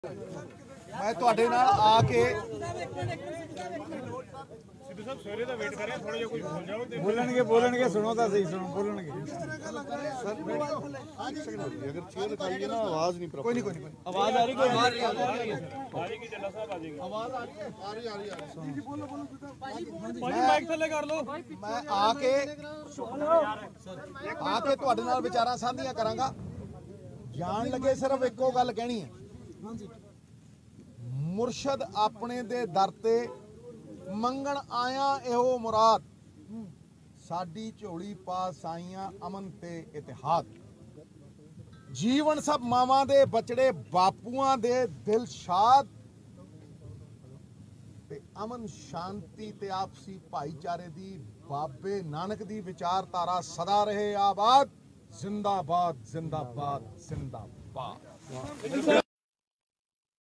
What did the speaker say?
मैं ਤੁਹਾਡੇ ਨਾਲ ਆ ਕੇ सिद्धू साहब सवेरे का वेट कर रहे हैं, थोड़ा जिहा कुछ बोल जाओ ते बोलणगे सुनो तो सही सुनो बोलणगे अगर चेयर दिखाइए ना आवाज नहीं प्रॉपर कोई नहीं आवाज आ रही कोई आ जाएगी जल्ला साहब आ जाएगी आवाज आ रही है जी बोलो भाजी माइक थल्ले कर लो मैं आके ਤੁਹਾਡੇ ਨਾਲ ਵਿਚਾਰਾਂ ਸਾਂਝੀਆਂ ਕਰਾਂਗਾ ਜਾਣ ਲੱਗੇ ਸਿਰਫ ਇੱਕੋ ਗੱਲ ਕਹਿਣੀ ਹੈ ਮੁਰਸ਼ਦ ਆਪਣੇ ਦੇ ਦਰ ਤੇ ਮੰਗਣ ਆਇਆ ਇਹੋ ਮੁਰਾਦ ਸਾਡੀ ਝੋਲੀ ਪਾ ਸਾਈਆਂ ਅਮਨ ਤੇ ਇਤਿਹਾਦ ਜੀਵਨ ਸਭ ਮਾਵਾਂ ਦੇ ਬਚੜੇ ਬਾਪੂਆਂ ਦੇ ਦਿਲ ਸ਼ਾਦ ਤੇ ਅਮਨ ਸ਼ਾਂਤੀ ਤੇ ਆਪਸੀ ਭਾਈਚਾਰੇ ਦੀ ਬਾਬੇ ਨਾਨਕ ਦੀ ਵਿਚਾਰਧਾਰਾ ਸਦਾ ਰਹੇ ਆਬਾਦ ਜ਼ਿੰਦਾਬਾਦ ਜ਼ਿੰਦਾਬਾਦ ਜ਼ਿੰਦਾਬਾਦ